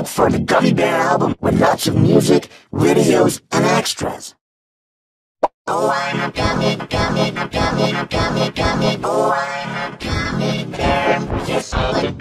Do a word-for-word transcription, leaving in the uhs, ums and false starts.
look for the Gummy Bear album with lots of music, videos, and extras. Oh, I'm a gummy, gummy, gummy, gummy, gummy. Oh, I'm a gummy bear. Yes, I'm a